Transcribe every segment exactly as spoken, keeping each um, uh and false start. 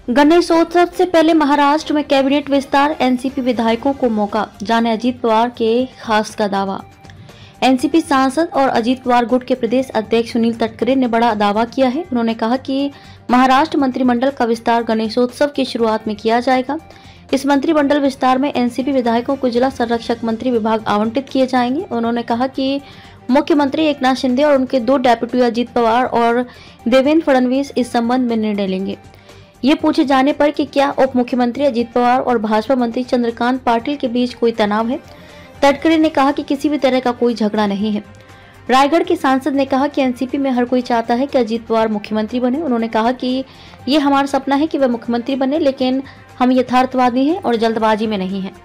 गणेशोत्सव से पहले महाराष्ट्र में कैबिनेट विस्तार, एनसीपी विधायकों को मौका, जाने अजीत पवार के खास का दावा। एनसीपी सांसद और अजीत पवार गुट के प्रदेश अध्यक्ष सुनील तटकरे ने बड़ा दावा किया है। उन्होंने कहा कि महाराष्ट्र मंत्रिमंडल का विस्तार गणेशोत्सव की शुरुआत में किया जाएगा। इस मंत्रिमंडल विस्तार में एनसीपी विधायकों को जिला संरक्षक मंत्री विभाग आवंटित किए जाएंगे। उन्होंने कहा कि मुख्यमंत्री एकनाथ शिंदे और उनके दो डेप्यूटी अजीत पवार और देवेंद्र फडणवीस इस संबंध में निर्णय लेंगे। ये पूछे जाने पर कि क्या उप मुख्यमंत्री अजीत पवार और भाजपा मंत्री चंद्रकांत पाटिल के बीच कोई तनाव है, तटकरे ने कहा कि किसी भी तरह का कोई झगड़ा नहीं है। रायगढ़ के सांसद ने कहा कि एनसीपी में हर कोई चाहता है कि अजीत पवार मुख्यमंत्री बने। उन्होंने कहा कि ये हमारा सपना है कि वह मुख्यमंत्री बने, लेकिन हम यथार्थवादी हैं और जल्दबाजी में नहीं हैं।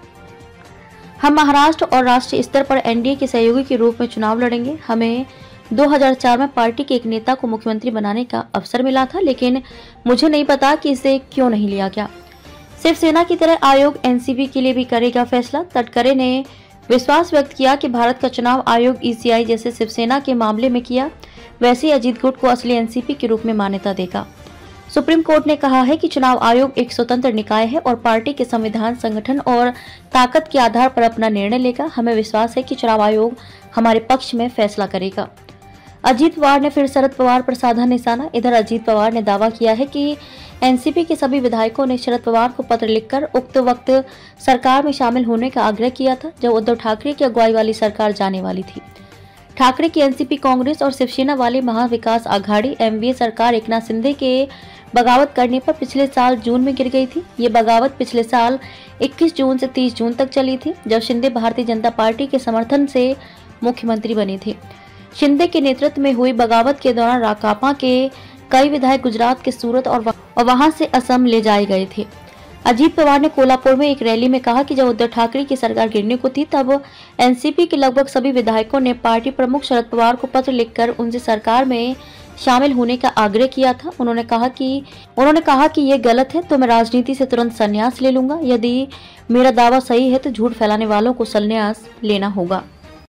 हम महाराष्ट्र और राष्ट्रीय स्तर पर एनडीए के सहयोगी के रूप में चुनाव लड़ेंगे। हमें दो हज़ार चार में पार्टी के एक नेता को मुख्यमंत्री बनाने का अवसर मिला था, लेकिन मुझे नहीं पता कि इसे क्यों नहीं लिया गया। शिवसेना की तरह आयोग एनसीपी के लिए भी करेगा फैसला। तटकरे ने विश्वास व्यक्त किया कि भारत का चुनाव आयोग ईसीआई जैसे शिवसेना के मामले में किया, वैसे ही अजीत गुट को असली एनसीपी के रूप में मान्यता देगा। सुप्रीम कोर्ट ने कहा है कि चुनाव आयोग एक स्वतंत्र निकाय है और पार्टी के संविधान, संगठन और ताकत के आधार पर अपना निर्णय लेगा। हमें विश्वास है कि चुनाव आयोग हमारे पक्ष में फैसला करेगा। अजीत पवार ने फिर शरद पवार पर साधा निशाना। इधर अजीत पवार ने दावा किया है कि एनसीपी के सभी विधायकों ने शरद पवार को पत्र लिखकर उक्त वक्त सरकार में शामिल होने का आग्रह किया था, जब उद्धव ठाकरे की अगुवाई वाली सरकार जाने वाली थी। ठाकरे की एनसीपी, कांग्रेस और शिवसेना वाली महाविकास आघाड़ी एमवीए सरकार एकनाथ शिंदे के बगावत करने पर पिछले साल जून में गिर गई थी। ये बगावत पिछले साल इक्कीस जून से तीस जून तक चली थी, जब शिंदे भारतीय जनता पार्टी के समर्थन से मुख्यमंत्री बने थे। शिंदे के नेतृत्व में हुई बगावत के दौरान राकांपा के कई विधायक गुजरात के सूरत और वहां से असम ले जाए गए थे। अजीत पवार ने कोल्हापुर में एक रैली में कहा कि जब उद्धव ठाकरे की सरकार गिरने को थी, तब एनसीपी के लगभग सभी विधायकों ने पार्टी प्रमुख शरद पवार को पत्र लिखकर उनसे सरकार में शामिल होने का आग्रह किया था। उन्होंने कहा कि उन्होंने कहा कि ये गलत है, तो मैं राजनीति से तुरंत संन्यास ले लूंगा। यदि मेरा दावा सही है तो झूठ फैलाने वालों को संन्यास लेना होगा।